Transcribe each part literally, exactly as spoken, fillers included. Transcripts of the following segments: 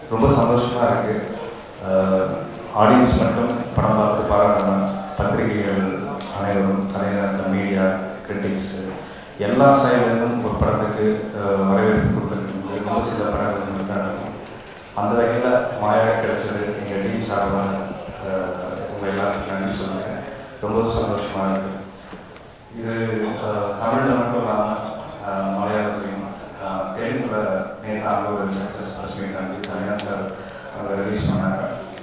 ரொம்ப சந்தோஷமாக இருக்குது. ஆடியன்ஸ் மட்டும் படம் பார்த்து பாராட்டணும், பத்திரிகைகள் அனைவரும், அதே நேரத்தில் மீடியா, கிரிட்டிக்ஸ் எல்லா சைட்லேருந்தும் ஒரு படத்துக்கு வரவேற்பு கொடுக்கறதுக்கு ரொம்ப சில படங்கள் தான் இருக்கும். அந்த வகையில் மாயா கிடைச்சது எங்கள் டீம் சார்பாக உங்கள் எல்லாருக்கும் நன்றி சொல்லுங்கள். ரொம்ப சந்தோஷமாக இருக்குது. இது தமிழில் மட்டும் இல்லாமல் மலையாளத்துலையும் தெலுங்கில் நேற்று அங்கே ஒரு சக்ஸஸ் ஃபஸ்ட் மீட் ஆகி கல்யாண் சார் அவங்க ரிலீஸ் பண்ணாங்க.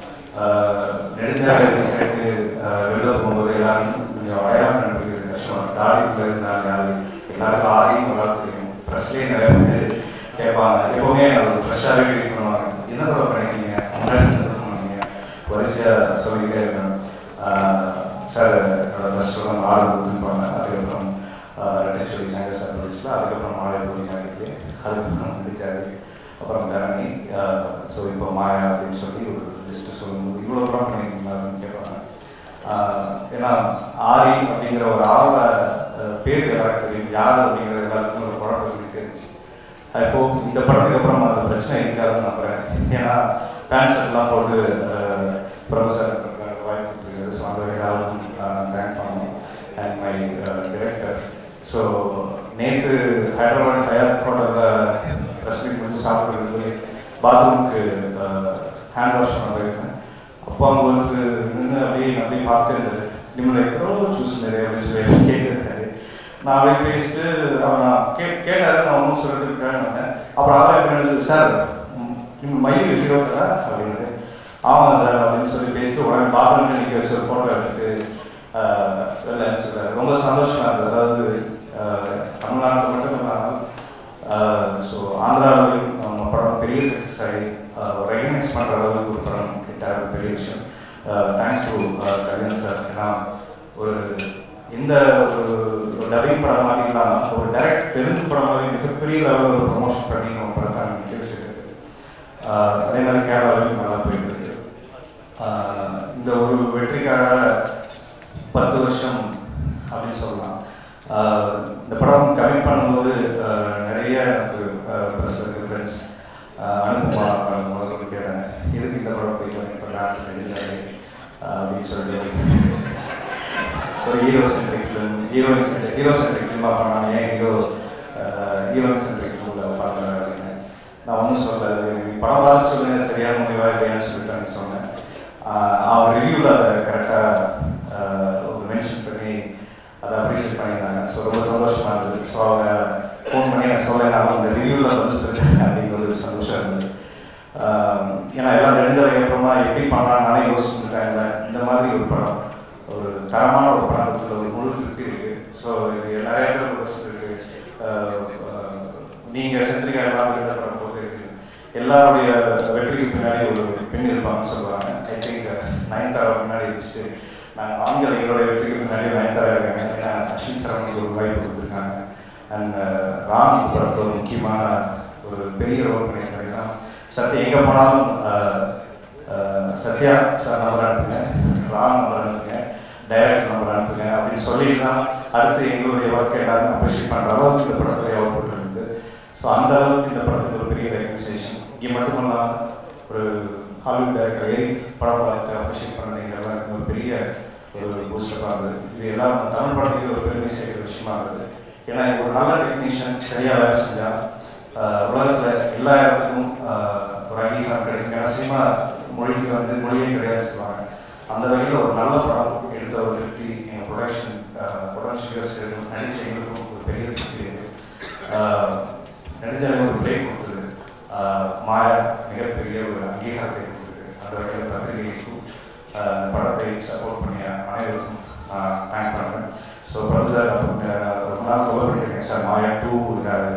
நெடுஞ்சாலை சைட்டு வெளில போகும்போது எல்லாரும் கொஞ்சம் அடையாளம் கண்டுபிடிக்கிறது கஷ்டம். தாடிக்குள்ளே இருந்தாங்க யாரு எல்லாருக்கும் ஆரியும் நல்லா தெரியும். ப்ரெஸ்லேயே நிறைய பேர் கேட்பாங்க, எப்போவுமே ஒரு ஃப்ரெஷ்ஷாகவே ட்ரீட் பண்ணுவாங்க. என்ன கூட பண்ணிட்டீங்க பண்ணுவீங்க வரிசையாக சொல்லிக்கிட்டே இருக்கேன். சார் என்னோட ஃபஸ்ட் படம் ஆடு கொடுத்துருப்பாங்க, அதுக்கப்புறம் ரெட்டை சொல்லி சங்கர் சார் ப்ரொடியூஸில், அதுக்கப்புறம் மாலை போலி நேரத்துலேயே, அதுக்கப்புறம் நடிச்சாரு, அப்புறம் தரணி. ஸோ இப்போ மாயா அப்படின்னு சொல்லி ஒரு லிஸ்ட்டு சொல்லும்போது இவ்வளோ படம் பண்ணியிருக்கீங்களான்னு கேட்பாங்க. ஏன்னா ஆரி அப்படிங்கிற ஒரு ஆவல பேர் எல்லாருக்கும் தெரியும், யார் அப்படிங்கிற எல்லாருக்கும் ஒரு குழப்பம் இருந்துகிட்டே இருந்துச்சு. ஐ ஹோப் இந்த படத்துக்கு அப்புறம் அந்த பிரச்சனை இருக்காதுன்னு நம்புகிறேன். ஏன்னா பேண்ட் ஷர்ட்லாம் போட்டு ப்ரொஃபஸர் வாய்ப்பு கொடுத்துருக்காரு. ஸோ அந்த வகையாகவும் தேங்க் பண்ணணும். And my director. ஸோ நேற்று ஹைதராபாத் ஹயாத் ஹோட்டலில் ப்ரெஸ் மீட் வந்து சாப்பிட்றது போய் பாத்ரூமுக்கு ஹேண்ட் வாஷ் பண்ண போயிருக்கேன். அப்போ அவங்க ஒருத்தர் நின்று அப்படியே அப்படியே பார்த்துட்டு இருந்தாரு. நிம்மளை எவ்வளோ சூஸ் நிறைய அப்படின்னு சொல்லி கேட்டுருக்காரு. நான் அப்படியே பேசிட்டு அவன் நான் கே கேட்டாரு நான் ஒன்றும் சொல்லிட்டு விட்டான்னு வந்தேன். அப்புறம் அவரை எப்படி நடந்தது சார் நீங்கள் மயில் ஹீரோ தான் அப்படின்னாரு. ஆமாம் சார் அப்படின்னு சொல்லி பேசிட்டு உடனே பாத்ரூம்ல நிற்க வச்சு ஒரு ஃபோட்டோ எடுத்துட்டு வெளில அனுப்பிச்சுக்கிறாரு. ரொம்ப சந்தோஷமாக இருந்தது. அதாவது தமிழ்நாட்டில் மட்டும் இல்லாமல் ஸோ ஆந்திராவிலையும் நம்ம படம் பெரிய சக்ஸஸ் ஆகி ரெகனைஸ் பண்ணுற அளவுக்கு ஒரு படம் கிட்டார் பெரிய விஷயம். Thanks to Kalyan sir. ஏன்னா ஒரு இந்த ஒரு டப்பிங் படம் மாதிரி இல்லாமல் ஒரு டைரக்ட் தெலுங்கு படம் மாதிரி மிகப்பெரிய லெவலில் ஒரு ப்ரொமோஷன் பண்ணி நம்ம படத்தை நிற்க வச்சுருக்கு. அதே மாதிரி கேரளாவிலையும் நல்லா போயிட்டு இருக்கு. இந்த ஒரு வெற்றிக்காக பத்து வருஷம் அப்படின்னு சொல்லலாம். இந்த படம் கமிட் பண்ணும்போது நிறைய எனக்கு ப்ரெஸ்ஸில் இருக்க ஃப்ரெண்ட்ஸ் அனுப்புமா முதல்ல கேட்டாங்க, எதுக்கு இந்த படம் போய் கமிட் பண்ணால் எழுதாரு அப்படின்னு சொல்லிட்டு ஒரு hero centric film heroine centric hero centric ஃபிலிமாக பண்ணாங்க, ஏன் ஹீரோ ஹீரோயின் சென்ட்ரிக் ஃபிலிமில் பண்ணல அப்படின்னு. நான் ஒன்றும் சொல்லலை, படம் பார்த்து சொல்லுங்கள் சரியான முடிவாக இல்லையான்னு சொல்லிட்டு நான் சொன்னேன். அவன் ரிவ்யூவில் அதை கரெக்டாக ஒரு மென்ஷன் பண்ணி அதை அப்ரிஷியேட் பண்ணியிருந்தாங்க. ஸோ ரொம்ப சந்தோஷமாக இருந்தது. ஸோ அவங்க ஃபோன் பண்ணி நான் சொல்லலைனாலும் இந்த ரிவ்யூவில் பதில் சொல்லிட்டேன் அப்படிங்கிறது சந்தோஷம் இருந்தது. ஏன்னா எல்லாம் நெடுஞ்சலைக்கு அப்புறமா எப்படி பண்ணலான்னு நானே யோசிச்சுட்டாங்க. இந்த மாதிரி ஒரு படம் ஒரு தரமான ஒரு படம் கொடுத்துல ஒரு முழு திருப்தி இருக்குது. ஸோ இது நிறைய பேர் ஒரு கொஸ்டின் இருக்குது, நீங்கள் சென்ட்ரிக்காக எல்லாம் இருந்த படம் போட்டு இருக்குது, எல்லாருடைய வெற்றிக்கு பின்னாடி ஒரு பெண் இருப்பாங்கன்னு சொல்லுவாங்க. ஐ திங்க் நயன்தாரா முன்னாடி வச்சுட்டு நாங்கள் ஆண்கள் எங்களுடைய வெற்றிக்கு பின்னாடி நயன்தாரா இருக்காங்க. ஏன்னா அஸ்வின் சரவணுக்கு ஒரு வாய்ப்பு கொடுத்துருக்காங்க. அண்ட் ராம் இந்த படத்தில் ஒரு முக்கியமான ஒரு பெரிய ரோல் பண்ணியிருக்காங்கன்னா சத்யா எங்கே போனாலும் சத்யா சார் நம்பர் அனுப்புங்க, ராம் நம்பர் அனுப்புங்க, டைரக்டர் நம்பர் அனுப்புங்க அப்படின்னு சொல்லிட்டு தான் அடுத்து எங்களுடைய ஒர்க்கை எல்லாருமே அப்ரிஷியேட் பண்ணுற அளவுக்கு இந்த படத்தில் அவுட் புட் இருக்குது. ஸோ அந்த அளவுக்கு இந்த படத்துக்கு ஒரு பெரிய ரெகனைசேஷன். இங்கே மட்டும் இல்லாமல் ஒரு ஹாலிவுட் டைரக்டர் எரிக் படம் பார்த்துட்டு அப்ரிஷியேட் பண்ணது எங்கள் எல்லாருக்குமே ஒரு பெரிய ஒரு பூஸ்டப்பாக இருந்தது. இது எல்லாம் தமிழ் படத்துக்கு ஒரு பெருமை சேர்க்கிற விஷயமா இருந்தது. ஏன்னா ஒரு நல்ல டெக்னீஷியன் சரியாக வேலை செஞ்சால் உலகத்தில் எல்லா இடத்துக்கும் ஒரு அங்கீகாரம் கிடைக்கும். ஏன்னா சினிமா மொழிக்கு வந்து மொழியே கிடையாது சொல்லுவாங்க. அந்த வகையில் ஒரு நல்ல படம் எடுத்த ஒரு திருப்தி எங்கள் ப்ரொடக்ஷன் ப்ரொடக்ஷன் நடிச்ச எங்களுக்கும் ஒரு பெரிய திருப்தி இருக்குது. நெடுஞ்சாலை ஒரு பிரேக் கொடுத்தது, மாயா மிகப்பெரிய ஒரு அங்கீகாரத்தை கொடுத்துருக்கு. அந்த வகையில் பத்திரிகைக்கும் அந்த படத்தை சப்போர்ட் பண்ணிய அனைவருக்கும் நான் தேங்க் பண்ணுறேன். ஸோ பிரபு சார் ரொம்ப நாள் தொலை பண்ணிட்டுருக்கேன் சார், மாயா டூ இருக்காரு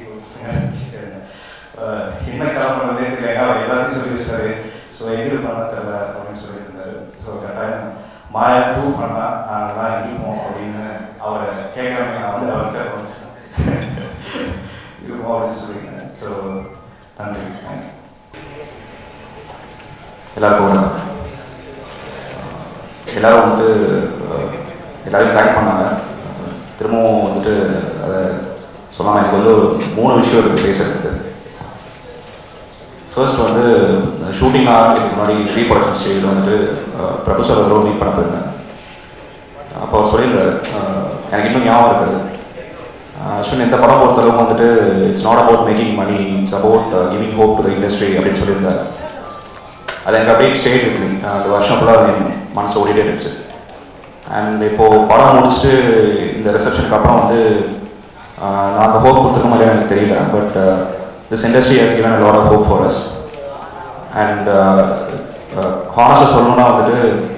என்ன காரணம் தெரியல, அவர் எல்லாத்தையும் சொல்லி வச்சாரு. ஸோ எங்களுக்கு பண்ண தெரியல அப்படின்னு சொல்லிட்டு இருந்தாரு. ஸோ கட்டாயம் மாயா டூ பண்ணால் நாங்கள்லாம் இருப்போம் அப்படின்னு அவரை கேட்காம நான் வந்து அவர்கிட்ட இருப்போம் அப்படின்னு சொல்லியிருந்தேன். ஸோ நன்றி. தேங்க்யூ. எல்லாருக்கும் வணக்கம். எல்லோரும் வந்துட்டு எல்லோரையும் ட்ராக் பண்ணாங்க. திரும்பவும் வந்துட்டு அதை சொல்லாமல் எனக்கு வந்து ஒரு மூணு விஷயம் இருக்குது பேசுகிறதுக்கு. ஃபர்ஸ்ட் வந்து ஷூட்டிங் ஆரம்பிக்கிறதுக்கு முன்னாடி ப்ரீ ப்ரொடக்ஷன் ஸ்டேஜில் வந்துட்டு ப்ரொஃபஸர் ஒரு தடவை மீட் பண்ண போயிருந்தேன். அப்போ அவர் சொல்லியிருந்தார், எனக்கு இன்னும் ஞாபகம் இருக்குது, அஸ்வின் இந்த படம் பொறுத்தளவுக்கு வந்துட்டு it's not about making money, it's about giving hope to the industry அப்படின்னு சொல்லியிருந்தார். அது எனக்கு அப்படியே ஸ்டேட் இருக்கு, அந்த வருஷம் ஃபுல்லாக என் மனசில் ஓடிட்டே இருந்துச்சு. அண்ட் இப்போது படம் முடிச்சுட்டு இந்த ரிசப்ஷனுக்கு அப்புறம் வந்து நான் அந்த ஹோப் கொடுத்துருக்க மாதிரி எனக்கு தெரியல, but this industry has given a lot of hope for us. And ஹானஸ்டாக சொல்லணுன்னா வந்துட்டு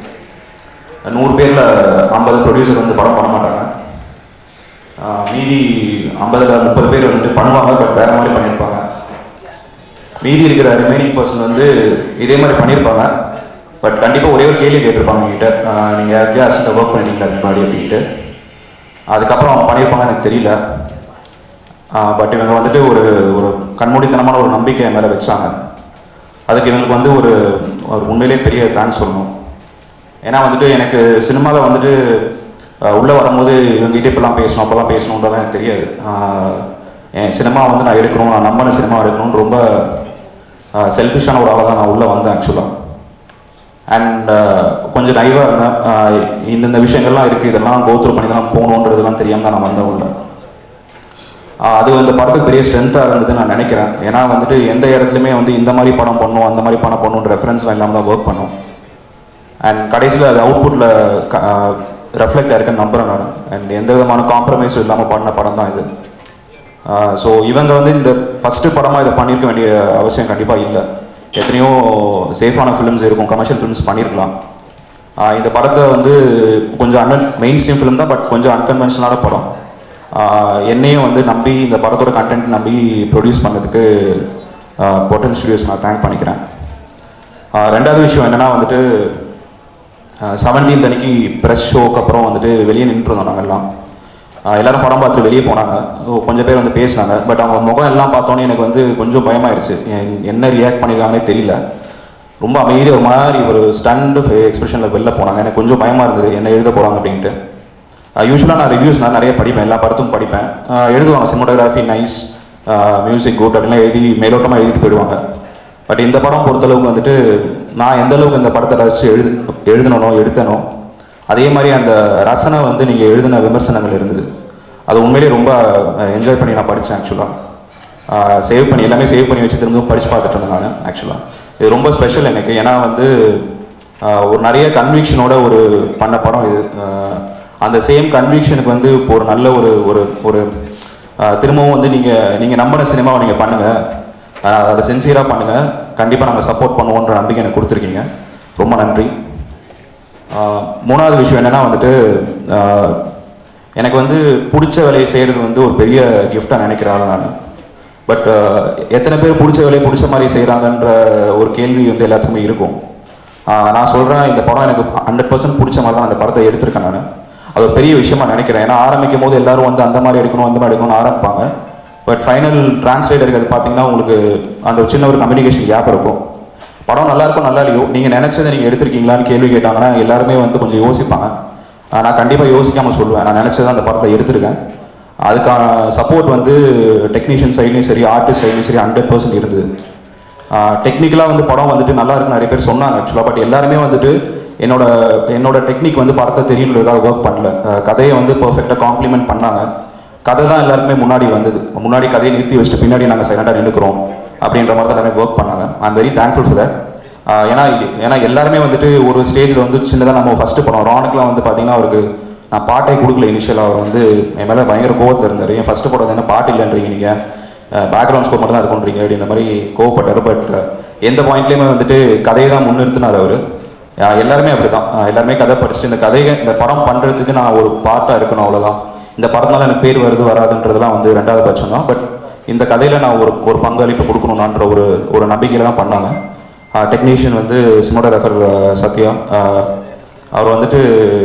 நூறு பேரில் ஐம்பது ப்ரொடியூசர் வந்து படம் பண்ண மாட்டாங்க, மீதி ஐம்பதில் முப்பது பேர் வந்துட்டு பண்ணுவாங்க, பட் வேறு மாதிரி பண்ணியிருப்பாங்க. மீதி இருக்கிற ரிமைனிங் பர்சன் வந்து இதே மாதிரி பண்ணியிருப்பாங்க, பட் கண்டிப்பாக ஒரே ஒரு கேள்வி கேட்டிருப்பாங்க என்கிட்ட, நீங்கள் யாருக்கே அசிஸ்டன்ட் ஒர்க் பண்ணிட்டீங்களா அதுக்கு முன்னாடி அப்படின்ட்டு. அதுக்கப்புறம் அவங்க பண்ணியிருப்பாங்க எனக்கு தெரியல, பட் இவங்க வந்துட்டு ஒரு ஒரு கண்மூடித்தனமான ஒரு நம்பிக்கை மேலே வச்சாங்க. அதுக்கு இவங்களுக்கு வந்து ஒரு ஒரு உண்மையிலே பெரிய தேங்க்ஸ் சொல்லணும். ஏன்னா வந்துட்டு எனக்கு சினிமாவில் வந்துட்டு உள்ளே வரும்போது இவங்ககிட்ட இப்போலாம் பேசணும் அப்போல்லாம் பேசணுன்றதான் எனக்கு தெரியாது. என் சினிமா வந்து நான் எடுக்கணும், நான் நம்பின சினிமா எடுக்கணும்னு ரொம்ப செல்ஃபிஷான ஒரு ஆளாக தான் நான் உள்ளே வந்தேன் ஆக்சுவலாக. அண்ட் கொஞ்சம் நைவாக இருந்தேன், இந்தந்த விஷயங்கள்லாம் இருக்குது, இதெல்லாம் கோத்ரூ பண்ணி தான் போகணுன்றதுலாம் தெரியாமல் தான் நான் வந்தேன் உள்ள. அது இந்த படத்துக்கு பெரிய ஸ்ட்ரென்த்தாக இருந்ததுன்னு நான் நினைக்கிறேன். ஏன்னா வந்துட்டு எந்த இடத்துலையுமே வந்து இந்த மாதிரி படம் பண்ணணும் அந்த மாதிரி படம் பண்ணணுன்ற ரெஃபரன்ஸ்லாம் இல்லாமல் தான் ஒர்க் பண்ணோம். அண்ட் கடைசியில் அது அவுட்புட்டில் ரெஃப்ளெக்ட் ஆயிருக்குன்னு நம்புகிறேன் நான். அண்ட் எந்த விதமான காம்ப்ரமைஸும் இல்லாமல் பண்ண படம் தான் இது. ஸோ இவங்க வந்து இந்த ஃபஸ்ட்டு படமாக இதை பண்ணியிருக்க வேண்டிய அவசியம் கண்டிப்பாக இல்லை. எத்தனையோ சேஃபான ஃபிலிம்ஸ் இருக்கும், கமர்ஷியல் ஃபிலிம்ஸ் பண்ணியிருக்கலாம். இந்த படத்தை வந்து கொஞ்சம் அன் மெயின் ஸ்ட்ரீம் ஃபிலிம் தான், பட் கொஞ்சம் அன்கன்வென்ஷனலான படம். என்னையும் வந்து நம்பி இந்த படத்தோட கண்டென்ட் நம்பி ப்ரொடியூஸ் பண்ணதுக்கு பொட்டன் ஸ்டுடியோஸ் நான் தேங்க் பண்ணிக்கிறேன். ரெண்டாவது விஷயம் என்னென்னா வந்துட்டு செவன்டீன்த் அன்னைக்கு ப்ரெஸ் ஷோக்கு அப்புறம் வந்துட்டு வெளியே நின்றுருந்தோம் நாங்கள்லாம். எல்லோரும் படம் பார்த்துட்டு வெளியே போனாங்க, கொஞ்சம் பேர் வந்து பேசினாங்க. பட் அவங்க முகம் எல்லாம் பார்த்தோன்னே எனக்கு வந்து கொஞ்சம் பயமாயிருச்சு, என்ன ரியாக்ட் பண்ணியிருக்காங்கன்னே தெரியல. ரொம்ப அமைதியாக ஒரு மாதிரி ஒரு ஸ்டண்டு எக்ஸ்பிரஷனில் வெளில போனாங்க. எனக்கு கொஞ்சம் பயமாக இருந்தது என்ன எழுத போகிறாங்க அப்படின்ட்டு. யூஸ்வலாக நான் ரிவ்யூஸ் நான் நிறைய படிப்பேன், எல்லா படத்தும் படிப்பேன். எழுதுவாங்க சினிமோட்டோகிராஃபி நைஸ், மியூசிக் குட் அப்படின்லாம் எழுதி மேலோட்டமாக எழுதிட்டு போயிடுவாங்க. பட் இந்த படம் பொறுத்தளவுக்கு வந்துட்டு நான் எந்த அளவுக்கு இந்த படத்தை ரசித்து எழுது எழுதணும் எடுத்தனோ அதே மாதிரி அந்த ரசனை வந்து நீங்கள் எழுதின விமர்சனங்கள் இருந்தது. அது உண்மையிலேயே ரொம்ப என்ஜாய் பண்ணி நான் படித்தேன் ஆக்சுவலாக. சேவ் பண்ணி எல்லாமே சேவ் பண்ணி வச்சு திரும்பவும் படித்து பார்த்துட்டு இருந்தேன் நான் ஆக்சுவலாக. இது ரொம்ப ஸ்பெஷல் எனக்கு, ஏன்னா வந்து ஒரு நிறைய கன்விக்ஷனோட ஒரு பண்ண படம் இது. அந்த சேம் கன்விக்ஷனுக்கு வந்து இப்போ ஒரு நல்ல ஒரு ஒரு ஒரு திரும்பவும் வந்து நீங்கள் நீங்கள் நம்பின சினிமாவை நீங்கள் பண்ணுங்கள், அதை சின்சியராக பண்ணுங்கள், கண்டிப்பாக நாங்கள் சப்போர்ட் பண்ணுவோன்ற நம்பிக்கை எனக்கு கொடுத்துருக்கீங்க, ரொம்ப நன்றி. மூணாவது விஷயம் என்னென்னா வந்துட்டு எனக்கு வந்து பிடிச்ச வேலையை செய்கிறது வந்து ஒரு பெரிய கிஃப்டாக நினைக்கிறாள் நான். பட் எத்தனை பேர் பிடிச்ச வேலையை பிடிச்ச மாதிரி செய்கிறாங்கன்ற ஒரு கேள்வி வந்து எல்லாத்துக்குமே இருக்கும். நான் சொல்கிறேன், இந்த படம் எனக்கு ஹண்ட்ரட் பர்சன்ட் பிடிச்ச மாதிரி தான் அந்த படத்தை எடுத்திருக்கேன் நான். அது ஒரு பெரிய விஷயமா நினைக்கிறேன். ஏன்னா ஆரம்பிக்கும் போது எல்லோரும் வந்து அந்த மாதிரி எடுக்கணும் அந்த மாதிரி எடுக்கணும்னு ஆரம்பிப்பாங்க. பட் ஃபைனல் டிரான்ஸ்லேட் இருக்கிறது பார்த்தீங்கன்னா உங்களுக்கு அந்த சின்ன ஒரு கம்யூனிகேஷன் கேப் இருக்கும். படம் நல்லாயிருக்கும் நல்லா இல்லையோ நீங்கள் நினச்சதை நீங்கள் எடுத்திருக்கீங்களான்னு கேள்வி கேட்டாங்கன்னா எல்லாருமே வந்து கொஞ்சம் யோசிப்பாங்க. நான் கண்டிப்பாக யோசிக்காமல் சொல்லுவேன், நான் நினச்சதை அந்த படத்தை எடுத்திருக்கேன். அதுக்கான சப்போர்ட் வந்து டெக்னீஷியன் சைட்லேயும் சரி ஆர்டிஸ்ட் சைட்லேயும் சரி ஹண்ட்ரட் பர்சன்ட் இருந்தது. டெக்னிக்கலாக வந்து படம் வந்துட்டு நல்லா இருக்குன்னு நிறைய பேர் சொன்னாங்க ஆக்சுவலாக. பட் எல்லாருமே வந்துட்டு என்னோட என்னோட டெக்னிக் வந்து படத்தை தெரியுன்றதுக்காக ஒர்க் பண்ணல, கதையை வந்து பர்ஃபெக்டாக காம்ப்ளிமெண்ட் பண்ணாங்க. கதை தான் எல்லாருக்குமே முன்னாடி வந்தது, முன்னாடி கதையை நிறுத்தி வச்சுட்டு பின்னாடி நாங்கள் சைலண்டாக நின்றுக்கிறோம் அப்படின்ற மாதிரி தான் எல்லாமே ஒர்க் பண்ணாங்க. I am very thankful for that. ஏன்னா ஏன்னா எல்லாருமே வந்துட்டு ஒரு ஸ்டேஜில் வந்து சின்னதாக நம்ம ஃபஸ்ட்டு படம் ரானுக்குலாம் வந்து பார்த்தீங்கன்னா அவருக்கு நான் பாட்டே கொடுக்கல இனிஷியலாக. அவர் வந்து என் மேலே பயங்கர கோவத்தில் இருந்தார், என் ஃபஸ்ட்டு படம் என்ன பாட்டு இல்லைன்றீங்க நீங்கள், பேக்ரவுண்ட் ஸ்கோர் மட்டும் தான் இருக்குன்றீங்க அப்படின்ற மாதிரி கோவப்பட்டார். பட் எந்த பாயிண்ட்லேயுமே வந்துட்டு கதையை தான் முன்னிறுத்தினார் அவர். எல்லாருமே அப்படி தான், எல்லாருமே கதை படிச்சுட்டு இந்த கதையை இந்த படம் பண்ணுறதுக்கு நான் ஒரு பார்ட்டாக இருக்கணும், அவ்வளோதான். இந்த படத்தினால எனக்கு பேர் வருது வராதுன்றதுலாம் வந்து ரெண்டாவது பட்சம் தான். பட் இந்த கதையில் நான் ஒரு ஒரு பங்களிப்பு கொடுக்கணுன்ற ஒரு ஒரு நம்பிக்கையில் தான் பண்ணாங்க. டெக்னீஷியன் வந்து சினிமோட்டோகிராஃபர் சத்யா, அவர் வந்துட்டு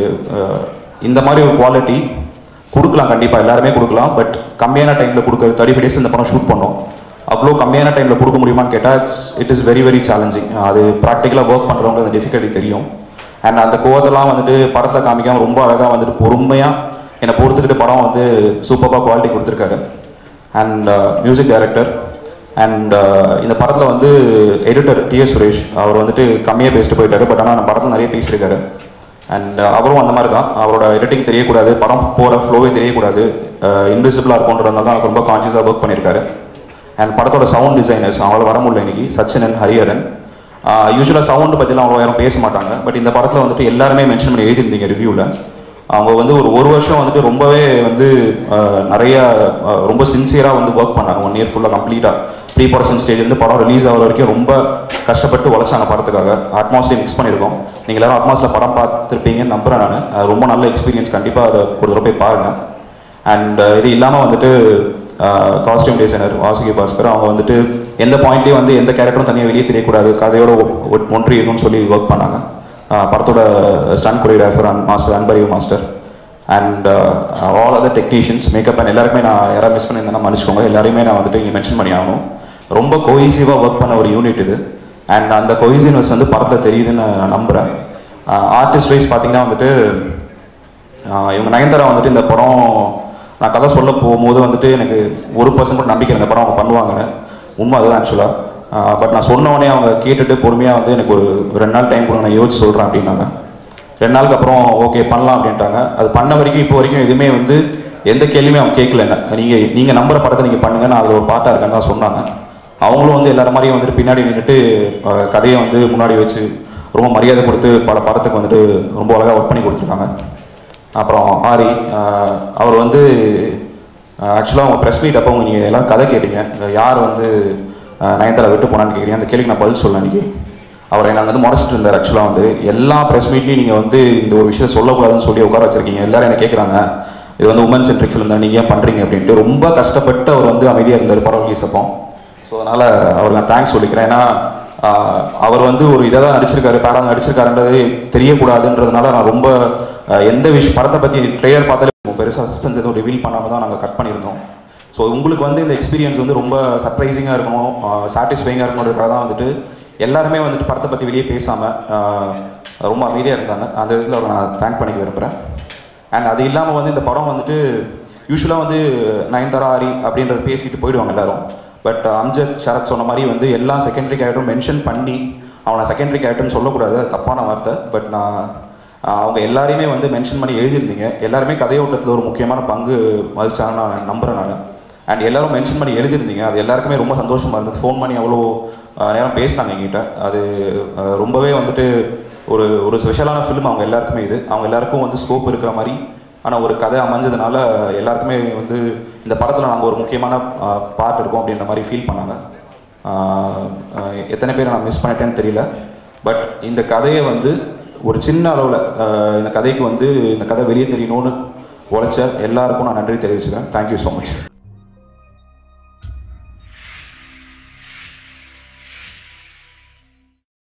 இந்த மாதிரி ஒரு குவாலிட்டி கொடுக்கலாம், கண்டிப்பாக எல்லாருமே கொடுக்கலாம். பட் கம்மியான டைமில் கொடுக்க தேர்ட்டி ஃபைவ் டேஸ் இந்த படம் ஷூட் பண்ணோம். அவ்வளோ கம்மியான டைமில் கொடுக்க முடியுமான்னு கேட்டால் it's it is very very challenging. அது ப்ராக்டிக்கலாக ஒர்க் பண்ணுறவங்க அந்த டிஃபிகல்ட்டி தெரியும். அண்ட் அந்த கோவத்தெல்லாம் வந்துட்டு படத்தை காமிக்காமல் ரொம்ப அழகாக வந்துட்டு பொறுமையாக என்னை பொறுத்துக்கிட்டு படம் வந்து சூப்பராக குவாலிட்டி கொடுத்துருக்காரு. அண்ட் மியூசிக் டைரக்டர் அண்ட் இந்த படத்தில் வந்து எடிட்டர் டி எஸ் சுரேஷ் அவர் வந்துட்டு கம்மியாக பேசிட்டு போயிட்டாரு. பட் ஆனால் நம்ம படத்தில் நிறைய பேசியிருக்காரு. அண்ட் அவரும் அந்த மாதிரி தான், அவரோட எடிட்டிங் தெரியக்கூடாது, படம் போகிற ஃப்ளோவே தெரியக்கூடாது, இன்விசிபிளாக இருக்கும்ன்றதுனால தான் ரொம்ப கான்ஷியஸாக ஒர்க் பண்ணியிருக்காரு. அண்ட் படத்தோட சவுண்ட் டிசைனர்ஸ் அவங்கள வர முடியல இன்னைக்கு, சச்சினன், ஹரிஹரன். யூஸ்வலாக சவுண்டு பற்றிலாம் அவங்க யாரும் பேச மாட்டாங்க. பட் இந்த படத்தில் வந்துட்டு எல்லாருமே மென்ஷன் பண்ணி எழுதியிருந்தீங்க ரிவ்யூவில். அவங்க வந்து ஒரு ஒரு வருஷம் வந்துட்டு ரொம்பவே வந்து நிறைய ரொம்ப சின்சியராக வந்து ஒர்க் பண்ணாங்க. ஒன் இயர் ஃபுல்லாக கம்ப்ளீட்டாக ப்ரீ ப்ரொடக்ஷன் ஸ்டேஜ்லேருந்து படம் ரிலீஸ் ஆகிற வரைக்கும் ரொம்ப கஷ்டப்பட்டு உழைச்சாங்க படத்துக்காக. அட்மாஸ்லேயே மிக்ஸ் பண்ணியிருக்கோம். நீங்கள் எல்லாரும் அட்மாஸில் படம் பார்த்துருப்பீங்கன்னு நம்புகிறேன் நான். ரொம்ப நல்ல எக்ஸ்பீரியன்ஸ், கண்டிப்பாக அதை ஒரு தடவை போய் பாருங்கள். அண்ட் இது இல்லாமல் வந்துட்டு காஸ்டியூம் டிசைனர் வாசுகி பாஸ்கர் அவங்க வந்துட்டு எந்த பாயிண்ட்லேயும் வந்து எந்த கேரக்டரும் தனியாக வெளியே தெரியக்கூடாது, கதையோட ஒன்றி இருக்குன்னு சொல்லி ஒர்க் பண்ணாங்க. படத்தோட stunt choreographer and master Anbariv master and all other technicians, makeup and எல்லாருமே நான் யாராவது மிஸ் பண்ணியிருந்தேன்னா மன்னிச்சுக்கோங்க. எல்லாருமே நான் வந்துட்டு இங்கே மென்ஷன் பண்ணி ஆகணும். ரொம்ப கோஹெசிவாக ஒர்க் பண்ண ஒரு யூனிட் இது. அண்ட் அந்த கோஹெசிவ்னஸ் வந்து படத்தில் தெரியுதுன்னு நான் நம்புகிறேன். ஆர்டிஸ்ட் வைஸ் பார்த்தீங்கன்னா வந்துட்டு இவங்க நயன்தாரா வந்துட்டு இந்த படம் நான் கதை சொல்ல போகும்போது வந்துட்டு எனக்கு ஒரு பர்சன்ட் கூட நம்பிக்கை இந்த படம் அவங்க பண்ணுவாங்கன்னு. உண்மை அதுதான் ஆக்சுவலாக. பட் நான் சொன்னவொடனே அவங்க கேட்டுட்டு பொறுமையாக வந்து எனக்கு ஒரு ரெண்டு நாள் டைம் கொடுங்க, நான் யோசிச்சு சொல்கிறேன் அப்படின்னாங்க. ரெண்டு நாளுக்கு அப்புறம் ஓகே பண்ணலாம் அப்படின்ட்டாங்க. அது பண்ண வரைக்கும் இப்போ வரைக்கும் எதுவுமே வந்து எந்த கேள்வியுமே அவங்க கேட்கல. என்ன நீங்கள் நீங்கள் நம்புற படத்தை நீங்கள் பண்ணுங்கள், நான் அதில் ஒரு பாட்டாக இருக்கேன்னு தான் சொன்னாங்க. அவங்களும் வந்து எல்லாரும் மாதிரியும் வந்துட்டு பின்னாடி நின்றுட்டு கதையை வந்து முன்னாடி வச்சு ரொம்ப மரியாதை கொடுத்து பல படத்துக்கு வந்துட்டு ரொம்ப அழகாக ஒர்க் பண்ணி கொடுத்துருக்காங்க. அப்புறம் ஆரி அவர் வந்து ஆக்சுவலாக அவங்க ப்ரெஸ் மீட் அப்போ அவங்க நீங்கள் எல்லோரும் கதை கேட்டீங்க, யார் வந்து நயன்தாரா விட்டு போனான்னு கேட்குறீங்க. அந்த கேள்விக்கு நான் பதில் சொல்ல அன்றைக்கி அவரை நாங்கள் வந்து முறைச்சிட்டு இருந்தார். ஆக்சுவலாக வந்து எல்லா ப்ரெஸ் மீட்லேயும் நீங்கள் வந்து இந்த ஒரு விஷயம் சொல்லக்கூடாதுன்னு சொல்லி உட்கார வச்சுருக்கீங்க. எல்லோரும் என்ன கேட்குறாங்க, இது வந்து உமன் சென்ட்ரிக் ஃபிலிம் தான், நீங்கள் ஏன் பண்ணுறீங்க அப்படின்ட்டு ரொம்ப கஷ்டப்பட்டு அவர் வந்து அமைதியாக இருந்தார் படம் ரிலீஸ் அப்போ. ஸோ அதனால் அவருக்கு நான் தேங்க்ஸ் சொல்லிக்கிறேன். ஏன்னா அவர் வந்து ஒரு இதை தான் நடிச்சிருக்காரு, பேரா நடிச்சிருக்காருன்றது தெரியக்கூடாதுன்றதுனால நான் ரொம்ப எந்த விஷயம் படத்தை பற்றி ட்ரெய்லர் பார்த்தாலே பெருசாக சஸ்பென்ஸ் எதுவும் ரிவீல் பண்ணாமல் தான் நாங்கள் கட் பண்ணியிருந்தோம். ஸோ உங்களுக்கு வந்து இந்த எக்ஸ்பீரியன்ஸ் வந்து ரொம்ப சர்ப்ரைசிங்காக இருக்கணும், சாட்டிஸ்ஃபைங்காக இருக்கணுன்றதுக்காக தான் வந்துட்டு எல்லாருமே வந்துட்டு படத்தை பற்றி வெளியே பேசாமல் ரொம்ப அமைதியாக இருந்தாங்க. அந்த விதத்தில் அவரை நான் தேங்க் பண்ணிக்க விரும்புகிறேன். அண்ட் அது இல்லாமல் வந்து இந்த படம் வந்துட்டு யூஸ்வலாக வந்து நயன்தாரா ஆரி அப்படின்றத பேசிட்டு போயிடுவாங்க எல்லோரும். பட் அம்ஜத் சரத் சொன்ன மாதிரி வந்து எல்லா செகண்டரி கேரக்டரும் மென்ஷன் பண்ணி அவனை செகண்டரி கேரக்டர்னு சொல்லக்கூடாது, தப்பான வார்த்தை. பட் நான் அவங்க எல்லாரையுமே வந்து மென்ஷன் பண்ணி எழுதியிருந்தீங்க. எல்லாருமே கதையோட்டத்தில் ஒரு முக்கியமான பங்கு வகிச்சாங்க நான் நம்புகிறேன் நான். அண்ட் எல்லோரும் மென்ஷன் பண்ணி எழுதியிருந்தீங்க. அது எல்லாருக்குமே ரொம்ப சந்தோஷமாக இருந்தது. ஃபோன் பண்ணி அவ்வளோ நேரம் பேசினாங்க எங்கிட்ட. அது ரொம்பவே வந்துட்டு ஒரு ஒரு ஸ்பெஷலான ஃபிலிம் அவங்க எல்லாருக்குமே. இது அவங்க எல்லாருக்கும் வந்து ஸ்கோப் இருக்கிற மாதிரி ஆனால் ஒரு கதை அமைஞ்சதுனால எல்லாருக்குமே வந்து இந்த படத்தில் நாங்கள் ஒரு முக்கியமான பார்ட் இருக்கோம் அப்படின்ற மாதிரி ஃபீல் பண்ணாங்க. எத்தனை பேர் நான் மிஸ் பண்ணிட்டேன்னு தெரியல. பட் இந்த கதையை வந்து ஒரு சின்ன அளவில் இந்த கதைக்கு வந்து இந்த கதை வெளியே தெரியணும்னு உழைச்ச எல்லாருக்கும் நான் நன்றி தெரிவிச்சுக்கிறேன். Thank you so much.